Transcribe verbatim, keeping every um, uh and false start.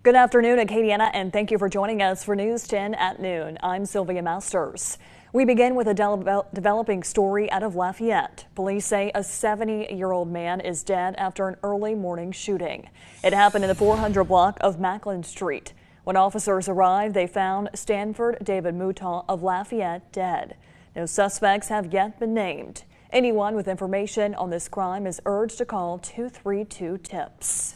Good afternoon, Acadiana, and thank you for joining us for News ten at noon. I'm Sylvia Masters. We begin with a de developing story out of Lafayette. Police say a seventy-year-old man is dead after an early morning shooting. It happened in the four hundred block of Macklin Street. When officers arrived, they found Stanford David Mouton of Lafayette dead. No suspects have yet been named. Anyone with information on this crime is urged to call two three two TIPS.